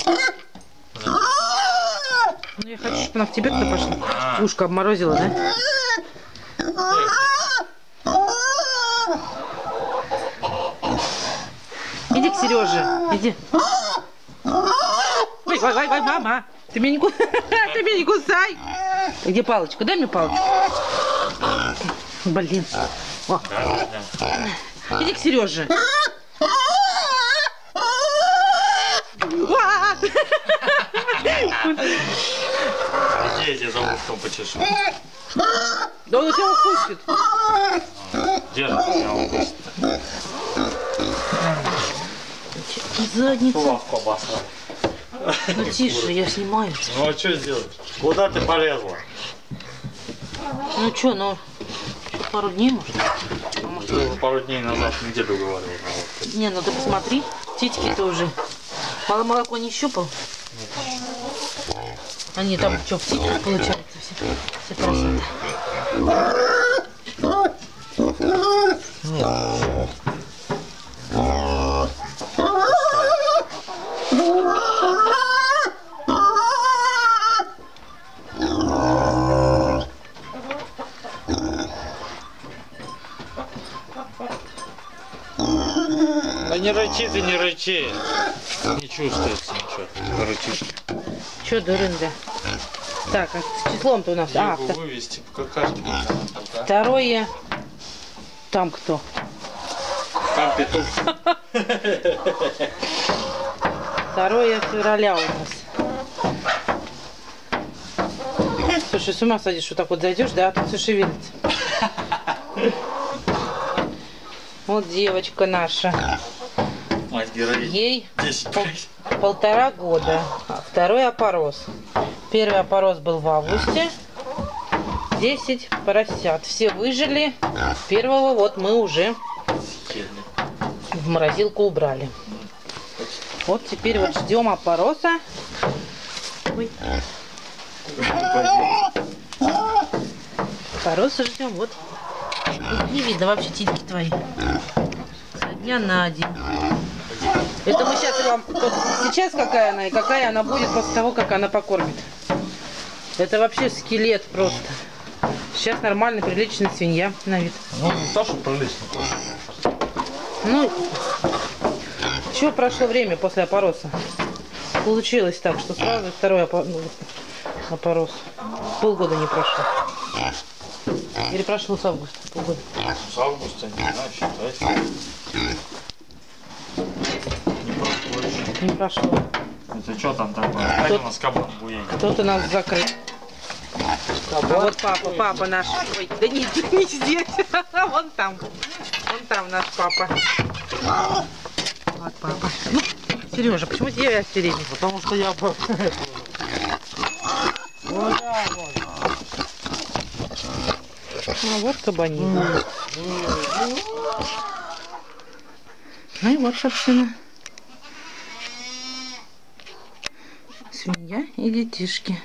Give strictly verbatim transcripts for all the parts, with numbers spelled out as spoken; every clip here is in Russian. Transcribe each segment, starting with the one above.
Ну я хочу, чтобы она в тебя туда пошла. Ушко обморозила, да? Иди к Сереже, иди. Ой, ой, ой, ой, мама. Ты меня не, ку... Ты меня не кусай. Где палочку? Дай мне палочку. Блин. О. Иди к Сереже. Я тебя за ушком почешу. Да он тебя укусит. Держи, меня укусит. Задница. Лавку обосрал. Ну тише, я снимаю. Ну а что сделать? Куда ты полезла? Ну что, ну пару дней может? А может ты уже пару дней назад неделю говорил. Не, ну ты посмотри, титьки-то уже. Мало молоко не щупал? Они там что, в титьках получается все, все красоты. Да не рычи ты, не рычи. Не чувствуется ничего. Рычишь. Че, дурында? Так, а с числом-то у нас... Я а, его вывести по какашке. Второе... Там кто? Там петух. Второе февраля у нас. Слушай, с ума садишь, что так вот зайдешь, да, а тут все шевелится. Вот девочка наша. Ей пол, полтора года. А второй опорос. Первый опорос был в августе. десять поросят. Все выжили. Первого вот мы уже в морозилку убрали. Вот теперь вот ждем опороса. Ой. Опороса ждем. Вот. Не видно вообще титьки твои. Со дня на день. Это мы сейчас вам... Вот сейчас какая она и какая она будет после того, как она покормит. Это вообще скелет просто. Сейчас нормальная, приличная свинья на вид. Ну, не то, что прилично. Ну, что прошло время после опороса? Получилось так, что сразу второй опо... ну, опорос. Полгода не прошло. Или прошло с августа? Полгода. С августа, не знаю, считай. Не прошло еще. Не прошло. Это что там такое? Опять у нас кабан буенит. Кто-то нас закрыл. А вот папа, папа наш. Ой, да не, не здесь. Вон там. Вон там наш папа. Вот папа. Ну, Сережа, почему тебя впереди? Потому что я... Вот, да, вот. А вот кабанин. Ну и вот, собственно, свинья и детишки.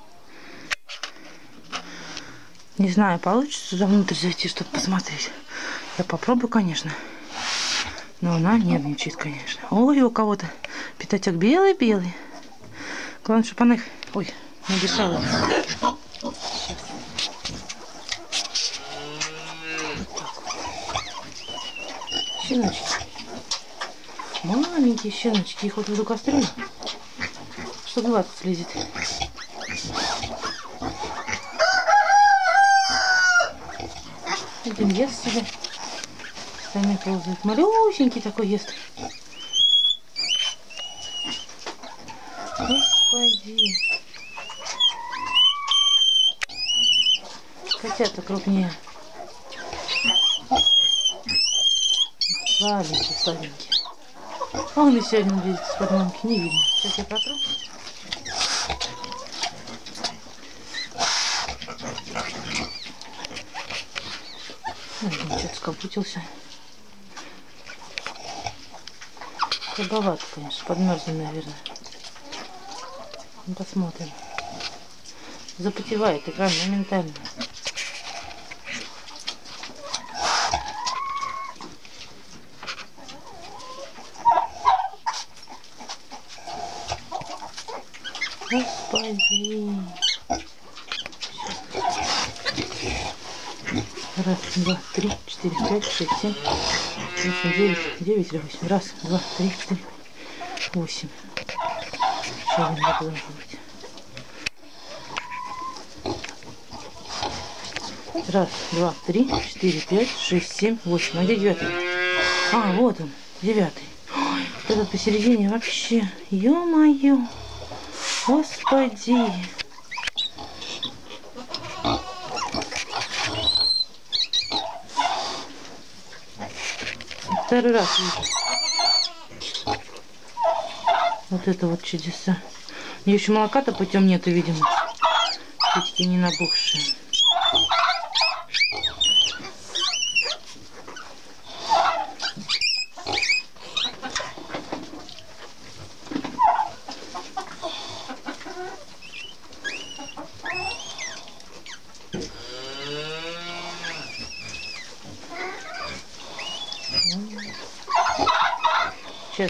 Не знаю, получится туда внутрь зайти, чтобы посмотреть. Я попробую, конечно. Но она нервничает, конечно. Ой, у кого-то пятачок белый-белый. Главное, чтобы она их... Ой, не дышала. Щеночки. Маленькие щеночки. Их вот в эту кастрюлю. Что глаз слезет. Один ест себе. Сами ползают. Малюсенький такой ест. Господи. Котята крупнее. Сладенький, сладенький. А он еще один видит из-под мамки. Не видно. Сейчас я протру. Что-то скопутился. Слабовато, конечно. Подмерзли, наверное. Ну, посмотрим. Запотевает экран моментально. Господи. Раз, два, три, четыре, пять, шесть, семь, восемь, девять, девять или восемь. Раз, два, три, четыре, восемь. Еще один должен быть. Раз, два, три, четыре, пять, шесть, семь, восемь. А где девятый? А, вот он, девятый. Ой, вот этот посередине вообще. Ё-моё. Господи. Второй раз вижу. Вот это вот чудеса. У нее еще молока-то путем нету, видимо. Птички не набухшие. Сейчас.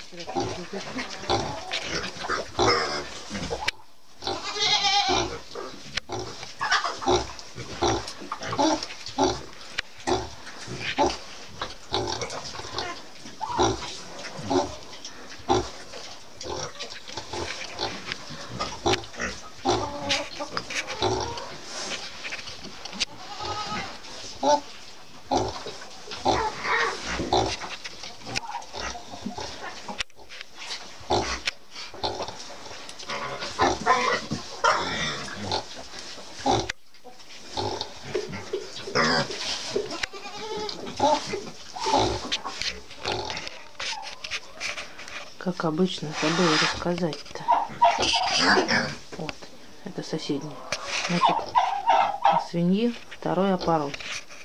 Как обычно, забыла рассказать-то. Вот, это соседний. Значит, свиньи второй опорос.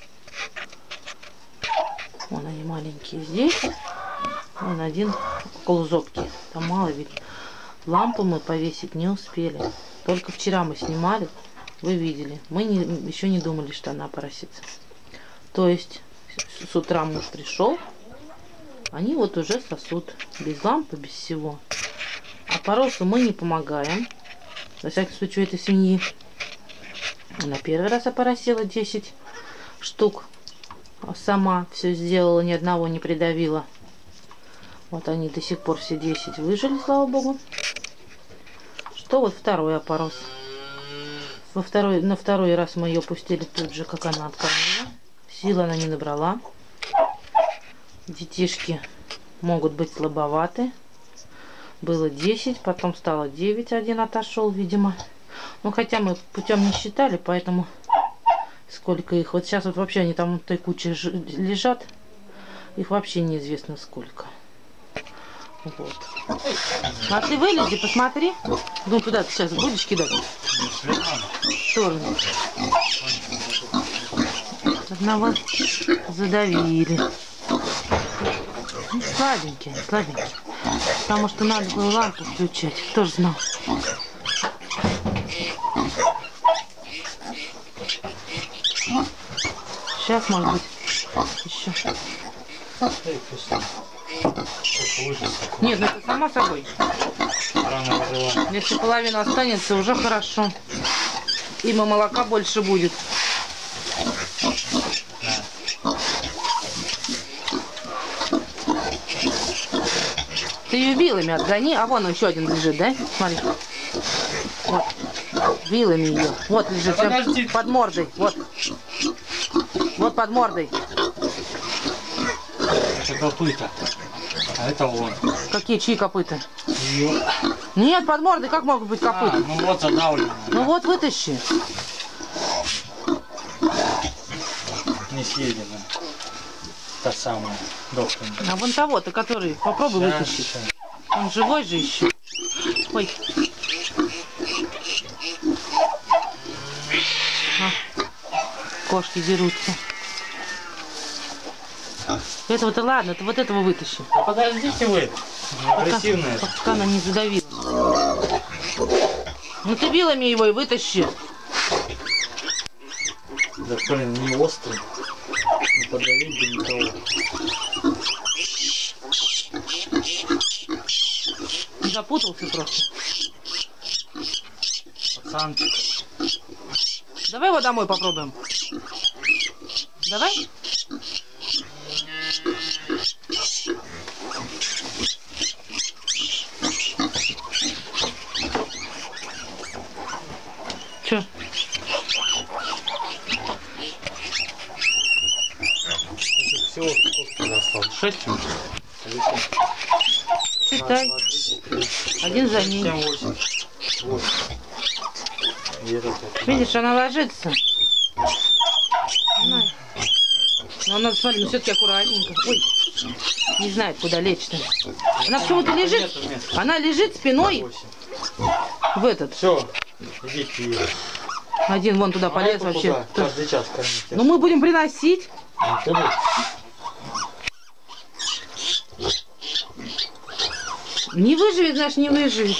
Вон они маленькие здесь. Вон один около зобки. Там мало видно. Лампу мы повесить не успели. Только вчера мы снимали. Вы видели. Мы не, еще не думали, что она поросится. То есть с утра муж пришел. Они вот уже сосут. Без лампы, без всего. А поросу мы не помогаем. Во всяком случае, у этой свиньи. Она первый раз опоросила десять штук. Сама все сделала, ни одного не придавила. Вот они до сих пор все десять выжили, слава богу. Что вот второй опорос. Во второй, на второй раз мы ее пустили тут же, как она откормила. Силы она не набрала. Детишки могут быть слабоваты. Было десять, потом стало девять, один отошел, видимо. Ну, хотя мы путем не считали, поэтому сколько их. Вот сейчас вот вообще они там в той куче лежат. Их вообще неизвестно сколько. Вот. А ты вылези, посмотри. Ну, куда ты сейчас будешь кидать? В сторону. Одного задавили. Слабенькие, слабенькие. Потому что надо было лампу включать. Кто же знал? Сейчас, может быть, еще. Нет, ну это само собой. Если половина останется, уже хорошо. Им и молока больше будет. Ты ее вилами отгони, а вон еще один лежит, да? Смотри. Вот. Вилами ее. Вот лежит. Подожди. Под мордой. Вот. Вот под мордой. Это копыта. А это вон. Какие, чьи копыта? Ее. Нет, под мордой как могут быть копыта? А, ну вот задавлено. Ну вот вытащи. Не съедено. Та самая дохлая. А вон того-то, который попробуй Сейчас, вытащить. сейчас. Он живой же еще. Ой. А, кошки дерутся. Этого-то ладно, ты вот этого вытащи. А подождите вы. Агрессивная. Пока, пока она не задавила. Ну ты вилами его и вытащи. Да блин, не острый. Не подавить бы никого. Запутался просто. Сантик. Давай его домой попробуем. Давай. Че? Всего сколько осталось? Шесть? Считай. Один за ней. семь, восемь. Видишь, она ложится. Но надо смотреть, но все-таки аккуратненько. Ой, не знает, куда лечь-то. Она почему-то лежит. Она лежит спиной в этот. Все, идите. Один вон туда полез а вообще. Каждый час кормить. Ну мы будем приносить. Ты будешь? Не выживет, знаешь, не выживет.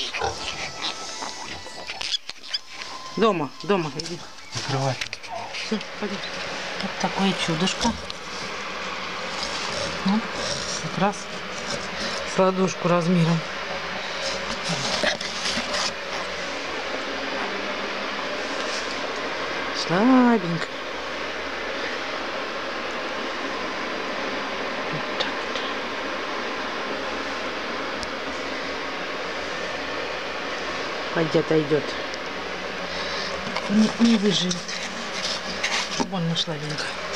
Дома, дома, иди. Закрывай. Все, пойдем. Вот такое чудышко. Ну, как раз с ладошку размером. Слабенько. Вот так вот. Пойдет, отойдет. Не, не выживет. Больно слабенько.